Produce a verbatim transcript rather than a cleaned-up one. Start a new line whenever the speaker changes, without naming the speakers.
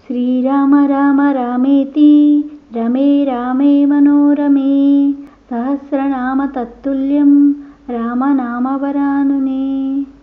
श्रीराम राम रामेति रमे रामे मनोरमे सहस्रनाम तत्तुल्यं रामनामवरानने।